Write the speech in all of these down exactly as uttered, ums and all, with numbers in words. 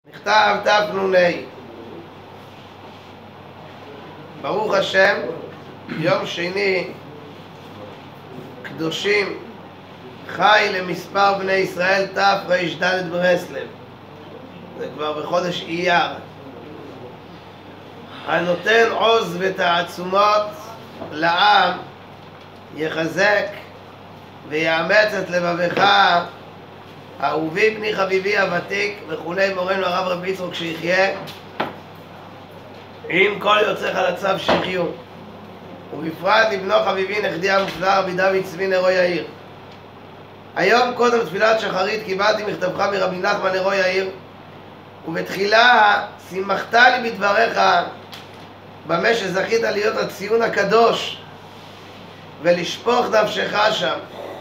נכתב תנ"ה. ברוך השם, יום שני קדושים חי למספר בני ישראל תר"ד ברסלב. זה כבר בחודש אייר. הנותן עוז ותעצומות לעם יחזק ויאמץ את לבבך, אהובי בני חביבי הוותיק וכולי מורנו הרב רבי יצחק שיחיה, עם כל יוצאיך לצו שיחיו, ובפרט לבנו חביבי נכדי המופלא רבי דוד צבי נרו יאיר. היום קודם תפילת שחרית קיבלתי מכתבך מרבי נחמן נרו יאיר, ובתחילה שימחת לי בדבריך במה שזכית להיות הציון הקדוש ולשפוך נפשך שם.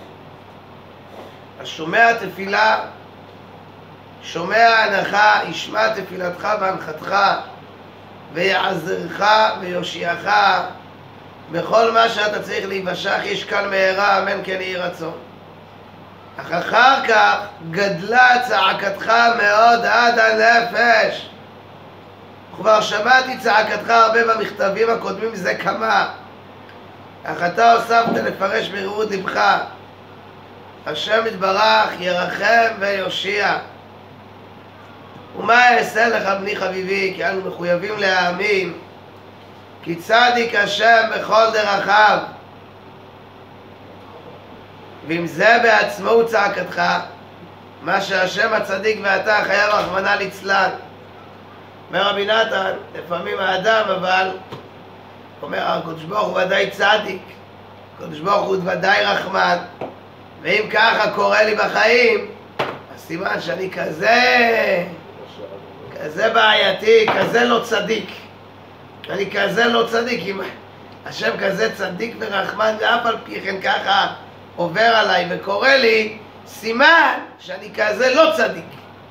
השומע תפילה, שומע הנחה, ישמע תפילתך והנחתך ויעזרך ויושיעך בכל מה שאתה צריך להיוושע איש כאן מהרה, אמן כן יהי רצון. אך אחר כך גדלה צעקתך מאוד עד הנפש. כבר שמעתי צעקתך הרבה במכתבים הקודמים זה כמה, אך אתה הוספת לפרש ברעות לבך. השם יתברך ירחם ויושיע. ומה אעשה לך בני חביבי, כי אנו מחויבים להאמין כי צדיק השם בכל דרכיו, ואם זה בעצמו צעקתך, מה שהשם הצדיק ואתה חייב רחמנא ליצלן. אומר רבי נתן, לפעמים האדם אבל אומר הקדוש ברוך הוא ודאי צדיק, הקדוש ברוך הוא ודאי רחמן, ואם ככה קורה לי בחיים, אז סימן שאני כזה, כזה בעייתי, כזה לא צדיק. אני כזה לא צדיק, אם השם כזה צדיק ורחמן, ואף על פי כן ככה עובר עליי וקורא לי, סימן שאני כזה לא צדיק.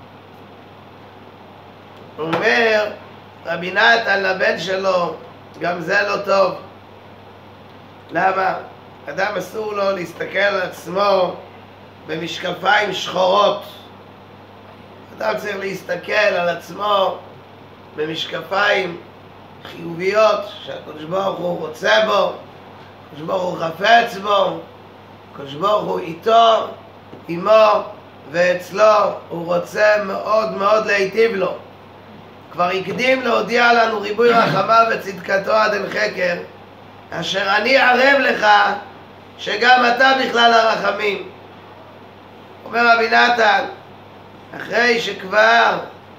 הוא אומר רבי נתן לבן שלו, גם זה לא טוב. למה? אדם אסור לו להסתכל על עצמו במשקפיים שחורות. אדם צריך להסתכל על עצמו במשקפיים חיוביות, שהקדוש ברוך הוא רוצה בו, הקדוש ברוך הוא חפץ בו, הקדוש ברוך הוא איתו, עמו ואצלו, הוא רוצה מאוד מאוד להיטיב לו. כבר הקדים להודיע לנו ריבוי רחמיו וצדקתו עד אין חקר, אשר אני ערב לך שגם אתה בכלל הרחמים. אומר רבי נתן, אחרי שכבר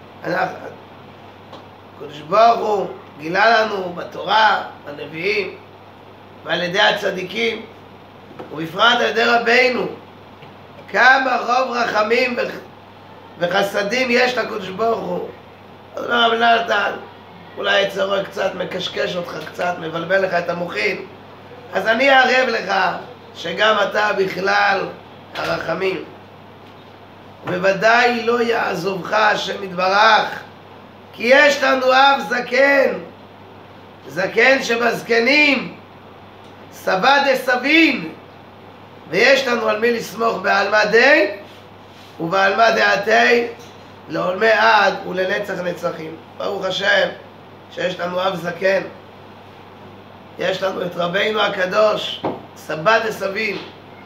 הקדוש ברוך הוא גילה לנו בתורה, בנביאים ועל ידי הצדיקים, ובפרט על ידי רבינו, כמה רוב רחמים וחסדים יש לקדוש ברוך הוא. אז אומר רבי נתן, אולי יצרו קצת מקשקש אותך קצת, מבלבל לך את המוחין, אז אני אערב לך שגם אתה בכלל הרחמים. ובוודאי לא יעזובך השם יתברך, כי יש לנו אב זקן, זקן שבזקנים, סבא דסבין, ויש לנו על מי לסמוך בעלמא די ובעלמא דעתי לעולמי עד ולנצח נצחים. ברוך השם שיש לנו אב זקן, יש לנו את רבינו הקדוש, סבא דסבין,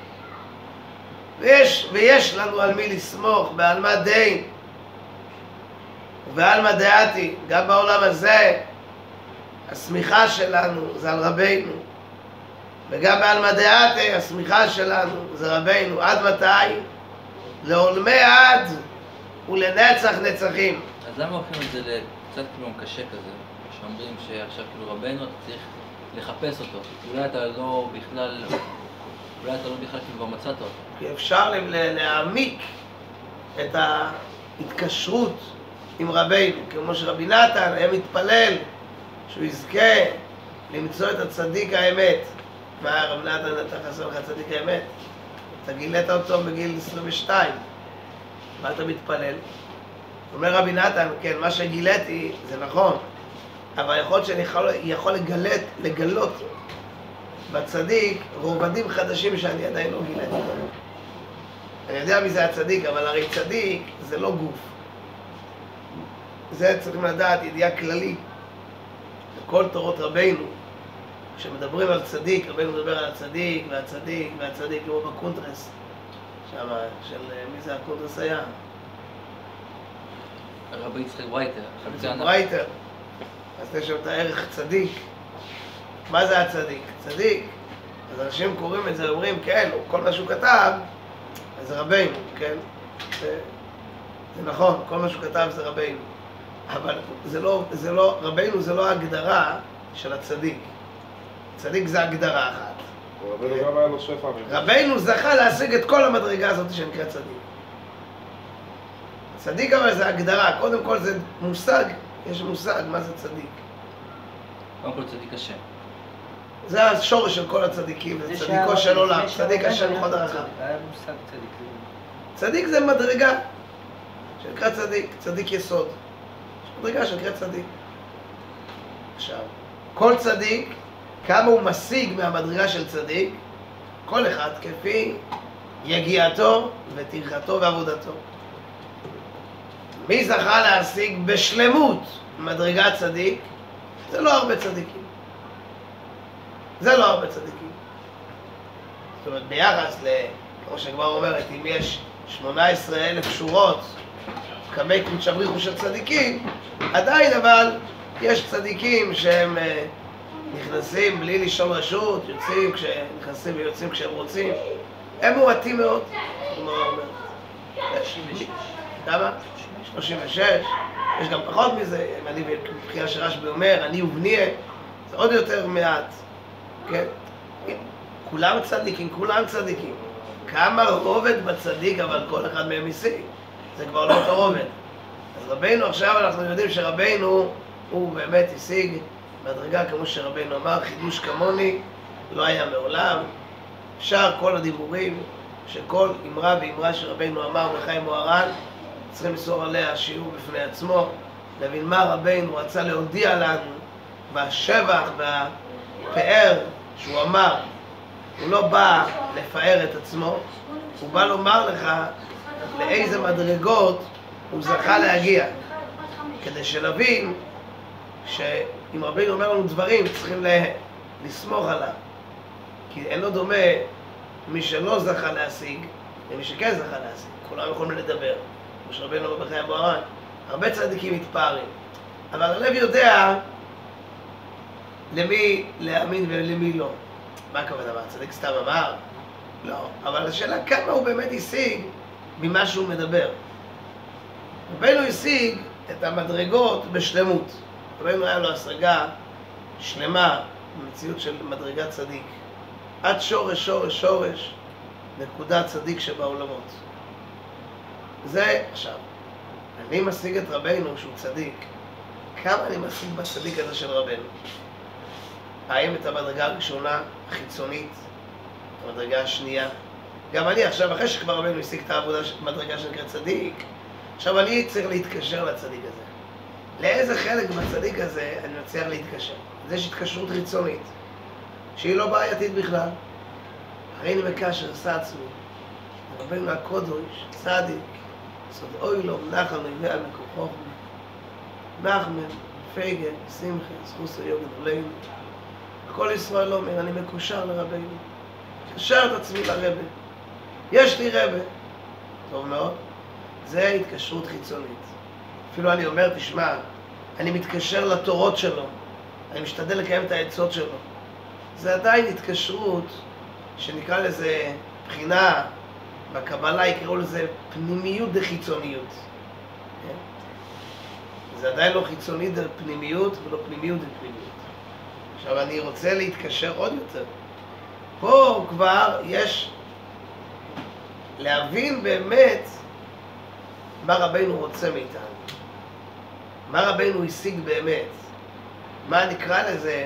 ויש, ויש לנו על מי לסמוך בעלמא די ובעלמא דעתי. גם בעולם הזה הסמיכה שלנו זה על רבינו, וגם בעלמא דעתי הסמיכה שלנו זה רבינו. עד מתי? לעולמי עד ולנצח נצחים. אז למה הולכים את זה לקצת כאילו קשה כזה, שאומרים שעכשיו כאילו רבינו אתה צריך לחפש אותו, אולי אתה לא בכלל, אולי אתה לא בכלל כאילו כבר מצאת אותו? כי אפשר להעמיק את ההתקשרות עם רבינו, כמו שרבי נתן היה מתפלל שהוא יזכה למצוא את הצדיק האמת. מה רבי נתן אתה חסר לך צדיק האמת? אתה גילית אותו בגיל עשרים ושתיים, מה אתה מתפלל? אומר רבי נתן, כן, מה שגיליתי זה נכון, אבל יכול להיות שאני יכול, יכול לגלת, לגלות בצדיק רובדים חדשים שאני עדיין לא גיליתי. אני יודע מי זה הצדיק, אבל הרי צדיק זה לא גוף. זה צריכים לדעת, ידיעה כללית. כל תורות רבינו, כשמדברים על צדיק, רבינו מדבר על הצדיק והצדיק והצדיק, כמו בקונטרס, שם, של מי זה הקונטרס היה? רבי יצחק ברייטר. יצחק ברייטר. אז יש שם את הערך צדיק. מה זה הצדיק? צדיק. אז אנשים קוראים את זה, אומרים, כן, כל מה שהוא כתב, זה רבינו, כן? זה, זה נכון, כל מה שהוא כתב זה רבינו. אבל זה לא, זה לא, רבינו זה לא ההגדרה של הצדיק. צדיק זה הגדרה אחת. רבינו גם היה לו שפע. רבינו זכה להשיג את כל המדרגה הזאת שנקרא צדיק. צדיק אבל זה הגדרה, קודם כל זה מושג, יש מושג מה זה צדיק. קודם כל צדיק השם. זה השורש של כל הצדיקים, זה צדיקו של עולם, צדיק השם בכל דרכיו. היה מושג צדיק. צדיק זה מדרגה שנקרא צדיק, צדיק יסוד. יש מדרגה שנקרא צדיק. עכשיו, כל צדיק, כמה הוא משיג מהמדרגה של צדיק, כל אחד כפי יגיעתו וטרחתו ועבודתו. מי זכה להשיג בשלמות מדרגת צדיק? זה לא הרבה צדיקים. זה לא הרבה צדיקים. זאת אומרת, ביחס ל... כמו שכבר אומרת, אם יש שמונה עשרה אלף שורות, קמי קודש הבריחו של צדיקים, עדיין אבל יש צדיקים שהם נכנסים בלי לשאול רשות, יוצאים כשנכנסים ויוצאים כשהם רוצים. הם מועטים מאוד, כמו אומרת. שלושים ושש. כמה? שלושים ושש. יש גם פחות מזה, אם אני בבחייה שרשב"י אומר, אני ובניה, זה עוד יותר מעט. כן? כולם צדיקים, כולם צדיקים. כמה רובד בצדיק, אבל כל אחד מהם השיג. זה כבר לא אותו רובד. אז רבינו, עכשיו אנחנו יודעים שרבינו, הוא באמת השיג מדרגה, כמו שרבינו אמר, חידוש כמוני, לא היה מעולם. אפשר כל הדיבורים, שכל אמרה ואמרה שרבינו אמר בחיים מוהר"ן, צריכים לסור עליה שיעור בפני עצמו, להבין מה רבינו רצה להודיע לנו, והשבח והפאר שהוא אמר. הוא לא בא לפאר את עצמו, הוא בא לומר לך לאיזה מדרגות הוא זכה להגיע, כדי שנבין שאם רבינו אומר לנו דברים צריכים לסמוך עליו, כי אין לו דומה מי שלא זכה להשיג למי שכן זכה להשיג. כולם יכולים לדבר, כמו שרבינו אומר בחיי מוהר"ן, הרבה צדיקים מתפארים, אבל הלב יודע למי להאמין ולמי לא. מה הכוונה? מה, הצדיק סתם אמר? לא. אבל השאלה כמה הוא באמת השיג ממה שהוא מדבר. רבינו השיג את המדרגות בשלמות. רבינו היה לו השגה שלמה במציאות של מדרגת צדיק. עד שורש, שורש, שורש, נקודת צדיק שבעולמות. זה עכשיו. אני משיג את רבינו שהוא צדיק. כמה אני משיג בצדיק הזה של רבינו? האם את המדרגה הראשונה, החיצונית, את המדרגה השנייה? גם אני עכשיו, אחרי שכבר רבינו השיג את העבודה, מדרגה שנקראת צדיק, עכשיו אני צריך להתקשר לצדיק הזה. לאיזה חלק בצדיק הזה אני מצליח להתקשר? אז יש התקשרות חיצונית, שהיא לא בעייתית בכלל. הרי אני מקשר, עשה עצמי. רבינו הקודש, צדיק, סוד אוי לו, נחל נביאה מכוחו, נחמן, פייגן, שמחה, זכוס היוגן עלינו. כל ישראל אומר, אני מקושר לרבינו. מקשר את עצמי לרבה. יש לי רבה. טוב מאוד. זה התקשרות חיצונית. אפילו אני אומר, תשמע, אני מתקשר לתורות שלו. אני משתדל לקיים את העצות שלו. זה עדיין התקשרות שנקרא לזה בחינה, בקבלה יקראו לזה פנימיות דחיצוניות. כן? זה עדיין לא חיצונית פנימיות ולא פנימיות פנימיות. עכשיו אני רוצה להתקשר עוד יותר. פה כבר יש להבין באמת מה רבינו רוצה מאיתנו. מה רבינו השיג באמת. מה נקרא לזה,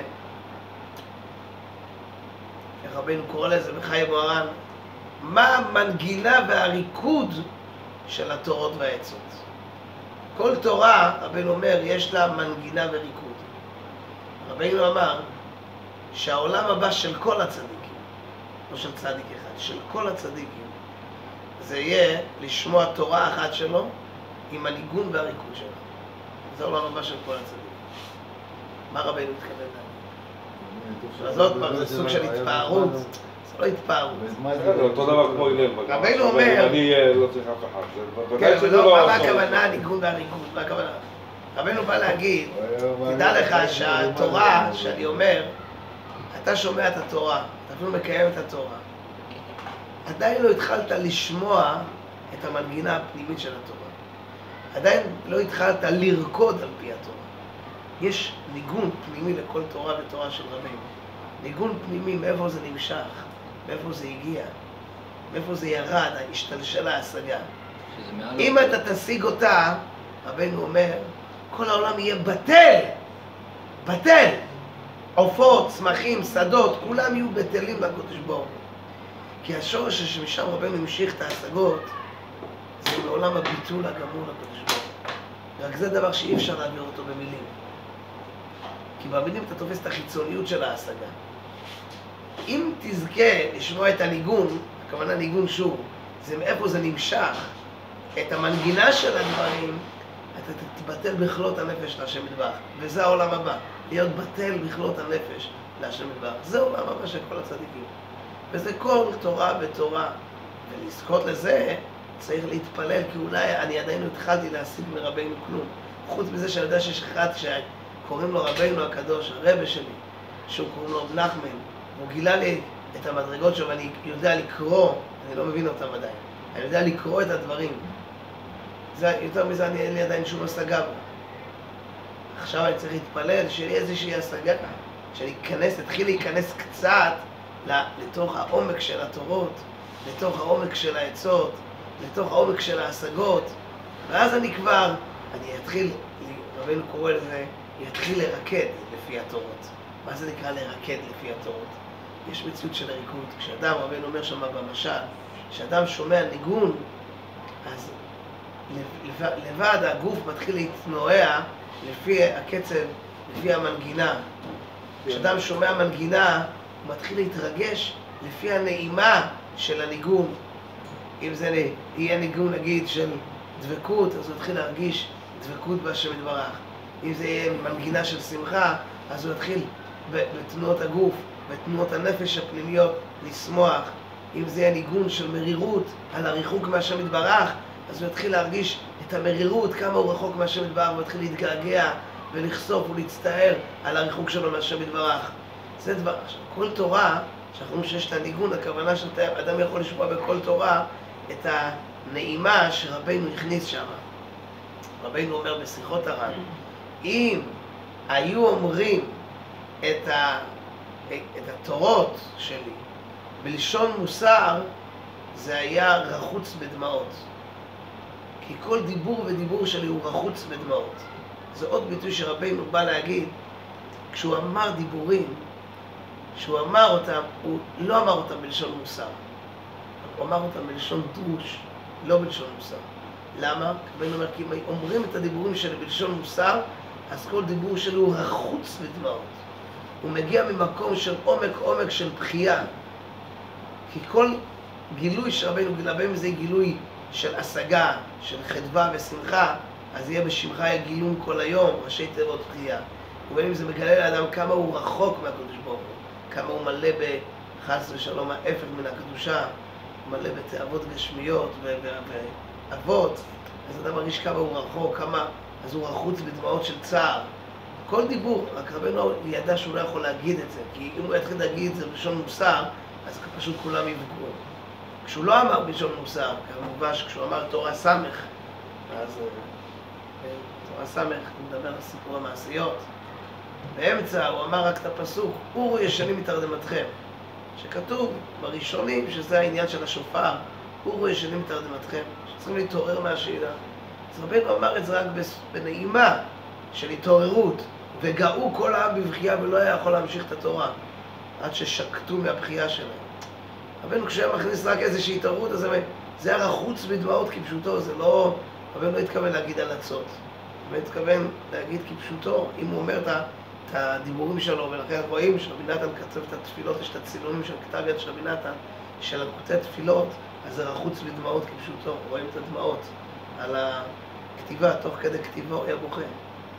איך רבינו קורא לזה בחיי מוהר"ן, מה המנגינה והריקוד של התורות והעצות. כל תורה, רבינו אומר, יש לה מנגינה וריקוד. רבינו אמר שהעולם הבא של כל הצדיקים, לא של צדיק אחד, של כל הצדיקים, זה יהיה לשמוע תורה אחת שלו עם הניגון והריקוד שלו. זה העולם הבא של כל הצדיקים. מה רבינו מתכוון להגיד? אז עוד פעם, זה סוג של התפארות, זה לא התפארות. זה אותו דבר כמו הלל. רבינו אומר... אני לא צריך אף אחד. כן, אבל לא, מה הכוונה הניגון והריגון? מה הכוונה? רבינו בא להגיד, תדע לך שהתורה, שאני אומר, אתה שומע את התורה, אתה אפילו מקיים את התורה. עדיין לא התחלת לשמוע את המנגינה הפנימית של התורה. עדיין לא התחלת לרקוד על פי התורה. יש ניגון פנימי לכל תורה ותורה של רבינו. ניגון פנימי, מאיפה זה נמשך, מאיפה זה הגיע, מאיפה זה ירד, השתלשל ההשגה. אם אתה תשיג אותה, רבינו אומר, כל העולם יהיה בטל, בטל. עופות, צמחים, שדות, כולם יהיו בטלים לקדוש ברוך הוא. כי השורש שמשם רבינו המשיך את ההשגות, זה מעולם הביטול הגמור לקדוש ברוך הוא. רק זה דבר שאי אפשר להעביר אותו במילים. כי במילים אתה תופס את החיצוניות של ההשגה. אם תזכה לשמוע את הניגון, הכוונה ניגון שוב, זה מאיפה זה נמשך, את המנגינה של הדברים, אתה תתבטל בכלות הנפש להשם יתברך. וזה העולם הבא, להיות בטל בכלות הנפש להשם יתברך. זה העולם הבא של כל הצדיקים. וזה כל תורה ותורה. ולזכות לזה צריך להתפלל, כי אולי אני עדיין התחלתי להשיג מרבינו כלום. חוץ מזה שאני יודע שיש אחד שקוראים לו רבינו הקדוש, הרבה שלי, שהוא קוראים לו רב נחמן, והוא גילה לי את המדרגות שלו, ואני יודע לקרוא, אני לא מבין אותם עדיין, אני יודע לקרוא את הדברים. זה, יותר מזה אני, אין לי עדיין שום השגה בו. עכשיו אני צריך להתפלל, שיהיה לי איזושהי השגה, שאני אכנס, אתחיל להיכנס קצת לתוך העומק של התורות, לתוך העומק של העצות, לתוך העומק של ההשגות, ואז אני כבר, אני אתחיל, רבינו קורא לזה, יתחיל לרקד לפי התורות. מה זה נקרא לרקד לפי התורות? יש מציאות של הריקוד. כשאדם, רבינו אומר שם במשל, כשאדם שומע ניגון, אז לבד הגוף מתחיל להתנועע לפי הקצב, לפי המנגינה. כשאדם שומע מנגינה, הוא מתחיל להתרגש לפי הנעימה של הניגון. אם זה יהיה ניגון, נגיד, של דבקות, אז הוא יתחיל להרגיש דבקות בהשם יתברך. אם זה יהיה מנגינה של שמחה, אז הוא יתחיל בתנועות הגוף, בתנועות הנפש הפנימיות, לשמוח. אם זה יהיה ניגון של מרירות, על הריחוק מהשם יתברך, אז הוא יתחיל להרגיש את המרירות, כמה הוא רחוק מהשם יתברך, הוא יתחיל להתגעגע ולחשוף ולהצטער על הריחוק שלו מהשם יתברך. זה דבר, עכשיו, כל תורה, שאנחנו אומרים שיש את הניגון, הכוונה שאדם יכול לשמוע בכל תורה את הנעימה שרבינו הכניס שם. רבינו אומר בשיחות הר"ן, אם היו אומרים את, ה, את התורות שלי בלשון מוסר, זה היה רחוץ בדמעות. כי כל דיבור ודיבור שלי הוא רחוץ בדמעות. זה עוד ביטוי שרבינו בא להגיד, כשהוא אמר דיבורים, כשהוא אמר אותם, הוא לא אמר אותם בלשון מוסר. הוא אמר אותם בלשון דרוש, לא בלשון מוסר. למה? רבינו אומר, כי אם אומרים את הדיבורים שלי בלשון מוסר, אז כל דיבור שלי הוא רחוץ בדמעות. הוא מגיע ממקום של עומק עומק של בחייה. כי כל גילוי שרבינו גילה בהם זה גילוי של השגה, של חדווה ושמחה, אז יהיה בשמך גילום כל היום, ראשי תיבות בחייה. ובין אם זה מגלה לאדם כמה הוא רחוק מהקדוש ברוך הוא, כמה הוא מלא בחס ושלום ההפך מן הקדושה, הוא מלא בתאוות גשמיות ואבות, אז אדם מרגיש כמה הוא רחוק, כמה, אז הוא רחוץ בדמעות של צער. כל דיבור, רק רבנו ידע שהוא לא יכול להגיד את זה, כי אם הוא יתחיל להגיד את זה בלשון מוסר, אז פשוט כולם יבגרו. כשהוא לא אמר בלשון מוסר, כמובן שכשהוא אמר תורה סמך, אז תורה סמך, הוא מדבר על סיפור המעשיות. באמצע הוא אמר רק את הפסוק, אורו ישנים מתרדמתכם, שכתוב בראשונים שזה העניין של השופר, אורו ישנים מתרדמתכם, שצריכים להתעורר מהשאלה. אז רבינו אמר את זה רק בנעימה של התעוררות, וגאו כל העם בבחייה ולא היה יכול להמשיך את התורה, עד ששקטו מהבחייה שלהם. רבינו כשהיה מכניס רק איזושהי התעוררות, אז זה היה רחוץ בדמעות כפשוטו, זה לא, רבינו לא התכוון להגיד הלצות, הוא התכוון להגיד כפשוטו, אם הוא אומר את הדיבורים שלו, ולכן רואים שרבי נתן כתב את התפילות, יש את הצילומים של כתב יד של רבי נתן, של הכותב תפילות, אז זה רחוץ בדמעות כפשוטו, רואים את הדמעות על הכתיבה, תוך כדי כתיבו היה בוכה.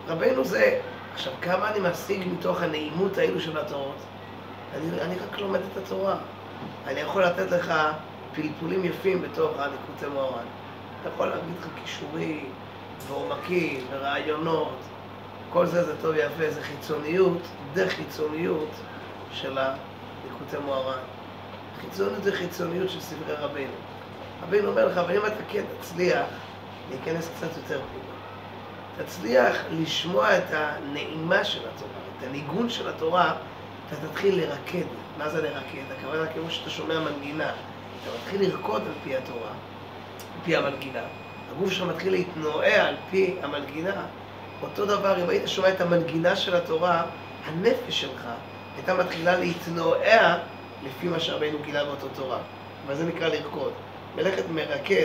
רבנו זה, עכשיו כמה אני משיג מתוך הנעימות האלו של התורות? אני, אני רק לומד את התורה. אני יכול לתת לך פלפולים יפים בתוך הליקוטי מוהר"ן. אני יכול להגיד לך כישורים, ועומקים, ורעיונות. כל זה זה טוב ויפה, זה חיצוניות, דה חיצוניות של הליקוטי מוהר"ן. חיצוניות זה חיצוניות של ספרי רבנו. רבנו אומר לך, אבל אם אתה כן תצליח להיכנס קצת יותר פנימה. תצליח לשמוע את הנעימה של התורה, את הניגון של התורה, אתה תתחיל לרקד. מה זה לרקד? הכוונה כמו שאתה שומע מנגינה. אתה מתחיל לרקוד על פי התורה, על פי המנגינה. הגוף שלך מתחיל להתנועע על פי המנגינה. אותו דבר, אם היית שומע את המנגינה של התורה, הנפש שלך הייתה מתחילה להתנועע לפי מה שרבנו גילה באותו תורה. אבל זה נקרא לרקוד. מלאכת מרקד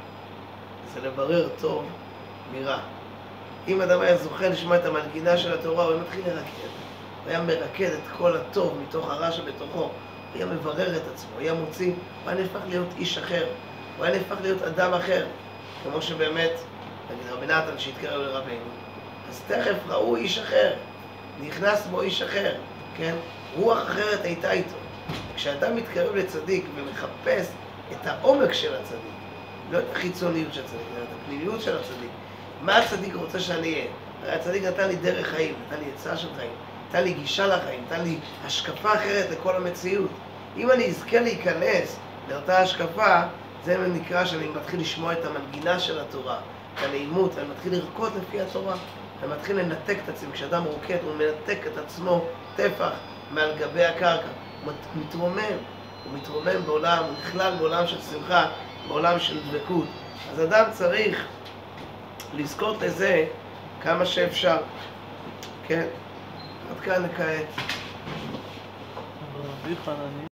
זה לברר טוב מרע. אם אדם היה זוכה לשמוע את המנגינה של התורה, הוא היה מתחיל לרקד. הוא היה מרקד את כל הטוב מתוך הרע שבתוכו. הוא היה מברר את עצמו, הוא היה מוציא, הוא היה נהפך להיות איש אחר. הוא היה נהפך להיות אדם אחר. כמו שבאמת, נגיד רבי נתן שהתקרב לרבנו, אז תכף ראו איש אחר. נכנס בו איש אחר, כן? רוח אחרת הייתה איתו. כשאדם מתקרב לצדיק ומחפש את העומק של הצדיק, לא את החיצוניות של הצדיק, אלא את הפנימיות של הצדיק. מה הצדיק רוצה שאני אהיה? הרי הצדיק נתן לי דרך חיים, נתן לי עצה של חיים, נתן לי גישה לחיים, נתן לי השקפה אחרת לכל המציאות. אם אני אזכה להיכנס לאותה השקפה, זה נקרא שאני מתחיל לשמוע את המנגינה של התורה, את הנעימות, אני מתחיל לרקוד לפי התורה, אני מתחיל לנתק את עצמי. כשאדם רוקד, הוא מנתק את עצמו טפח מעל גבי הקרקע, הוא מתרומם, הוא מתרומם בעולם, הוא נכלל בעולם של שמחה, בעולם של דבקות. אז אדם צריך לזכות לזה כמה שאפשר, כן? עד כאן כעת.